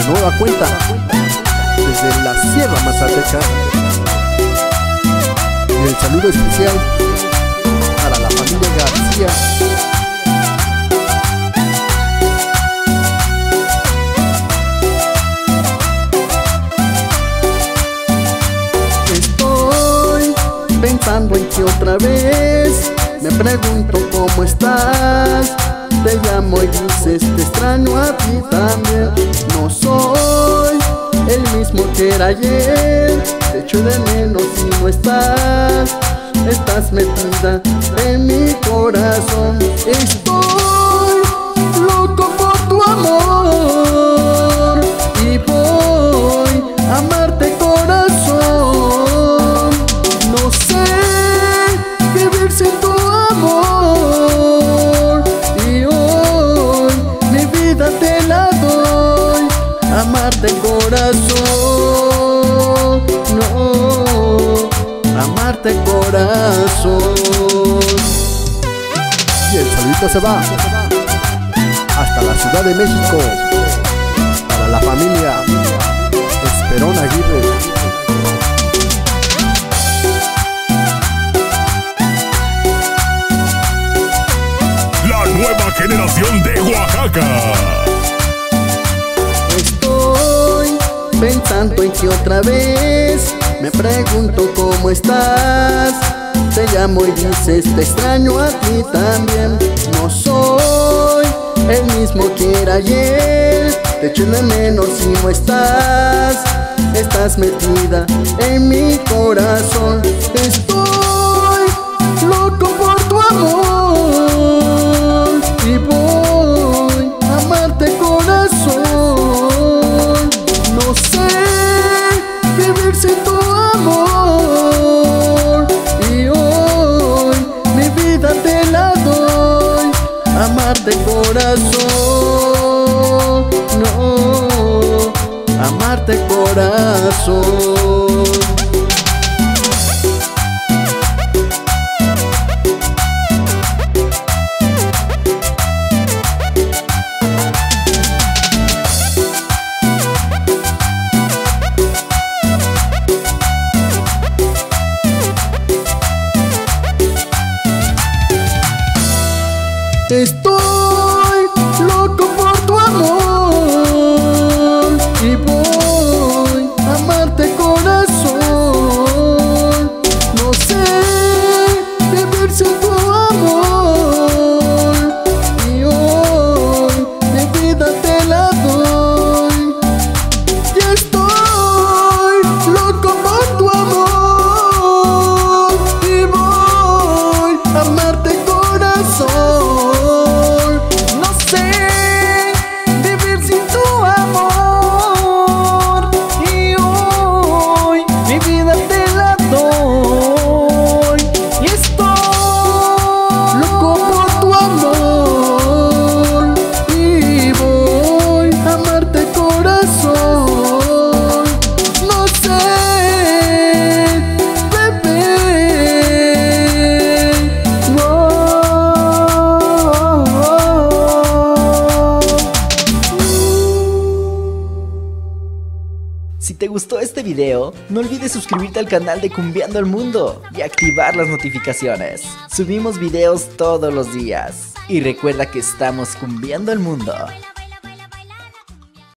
de nueva cuenta desde la Sierra Mazateca. Y el saludo especial para la familia García. Estoy pensando en que otra vez me pregunto cómo estás. Te llamo y dices te extraño a ti también. No soy el mismo que era ayer. Te echo de menos y no estás. Estás metida en mi corazón. Estoy loco por tu amor y voy a amarte corazón. No sé vivir sin tu amor y hoy mi vida te la doy. Amarte corazón, no, amarte corazón. Y el saludito se va hasta la Ciudad de México para la familia Esperón Aguirre. La nueva generación de Oaxaca. Estoy pensando en que otra vez me pregunto cómo estás. Te llamo y dices te extraño a ti también. No soy el mismo que era ayer. Te echo de menos y no estás. Estás metida en mi corazón. Estoy loco por tu amor y voy a amarte corazón. No sé vivir sin tu amor y hoy mi vida te la doy. Amarte corazón, no, amarte corazón. Estoy loco por tu amor y voy a amarte corazón. No sé vivir sin tu amor y hoy mi vida te la doy. Y estoy loco por tu amor y voy a amarte corazón. Si te gustó este video, no olvides suscribirte al canal de Cumbiando el Mundo y activar las notificaciones. Subimos videos todos los días. Y recuerda que estamos cumbiando el mundo.